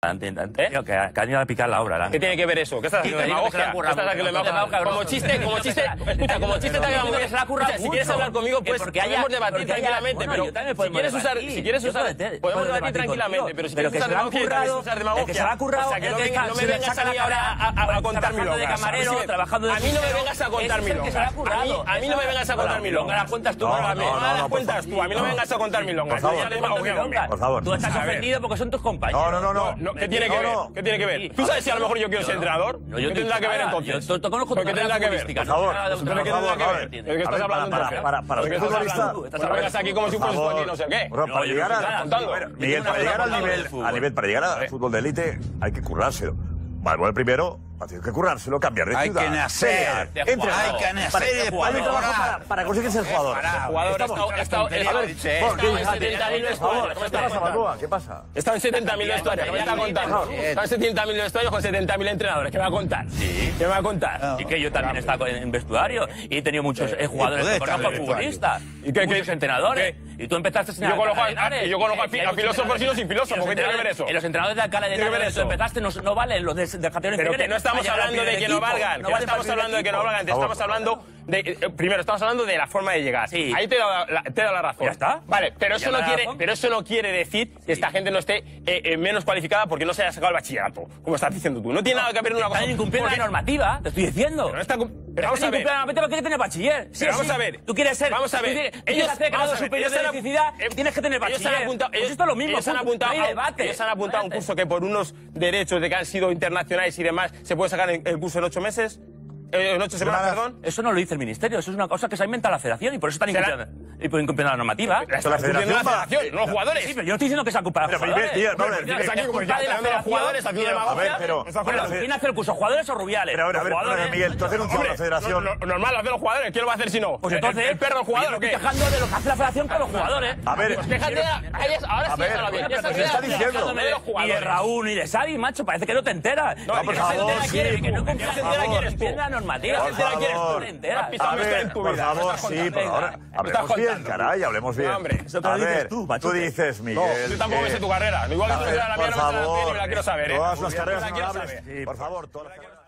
Que han ido a picar la obra. ¿Qué tiene que ver eso? ¿Qué estás haciendo? ¿Demagogia? Como chiste, escucha, como chiste te ha quedado muy bien. Si quieres hablar conmigo, pues podemos debatir tranquilamente, pero si quieres usar, podemos debatir tranquilamente, pero si quieres usar demagogia, que se la ha currado, o sea, que no me vengas a mí ahora a contar milongas. A mí no me vengas a contar milongas. A mí no me vengas a contar milongas. Las cuentas tú, no las cuentas tú. A mí no me vengas a contar milongas. Por favor. Tú estás ofendido porque son tus compañeros. No. ¿Qué tiene que ver? ¿Qué tiene que ver? ¿Tú sabes si a lo mejor yo quiero ser entrenador? ¿Qué tendrá que ver entonces? Yo conozco tu carrera futbolística. Por favor, ¿qué tendrá que ver? ¿De qué estás hablando? Para ser futbolista... No vengas aquí como si fueras no sé qué. Para llegar para llegar al fútbol de élite hay que currárselo. Bueno, el primero, tienes que currárselo, cambiar de ciudad. Hay que nacer. Hay que nacer y después hay un trabajo para conseguir ser jugador. ¿Qué pasa? Está en 70.000 vestuarios, ¿qué me está contando? Está en 70.000 vestuarios con 70.000 entrenadores, ¿qué me va a contar? ¿Qué me va a contar? Y que yo también he estado en vestuario y he tenido muchos jugadores que conozco futbolistas, muchos entrenadores. Y tú empezaste sin yo conozco a filósofos y no sin filósofos, ¿qué tiene que ver eso? Y los entrenadores de Alcalá de Henares tú empezaste no valen los de categoría inferior. Pero que no estamos hablando de que no valgan, no estamos hablando de que no valgan, estamos hablando de, primero estamos hablando de la forma de llegar. Sí. Ahí te he dado la razón. ¿Ya está? Vale, pero eso no quiere decir que esta gente no esté menos cualificada porque no se haya sacado el bachillerato, como estás diciendo tú. No tiene nada que ver una cosa. Están incumpliendo la normativa, te estoy diciendo. Pero vamos a ver. ¿Por qué tener bachiller? Pero vamos a ver. Tú quieres ser. Vamos a ver. Ellos hacer grado superior de electricidad, tienes que tener bachiller. Pues esto es lo mismo. Ellos han apuntado a un curso que por unos derechos de que han sido internacionales y demás se puede sacar el curso en 8 meses. En 8 semanas, perdón. Eso no lo dice el ministerio, eso es una cosa que se ha inventado la federación y por eso están incumpliendo la normativa. La federación, no los jugadores. Sí, pero yo no estoy diciendo que sea culpa de los jugadores. Es culpa de los jugadores haciendo demagogia. ¿Quién hace el curso, jugadores o Rubiales? Pero a ver, Miguel, tú has denunciado a la federación. Normal, lo hacen los jugadores. ¿Quién lo va a hacer si no? Pues entonces, ¿el perro jugador o qué? Estoy quejando de lo que hace la federación con los jugadores. A ver, pues déjate. Ahora sí está bien. ¿qué está diciendo? Ni de Raúl ni de Xavi, macho, parece que no te enteras. No, por favor, sí. Que no cumplas la normativa. Por favor, sí, por favor. Hablemos bien, caray, hablemos bien. A ver, tú dices, Miguel. Yo tampoco me sé tu carrera. Igual que tú no sabes la mía, no me la quiero saber. Todas las carreras honorables. Por favor, todas las carreras.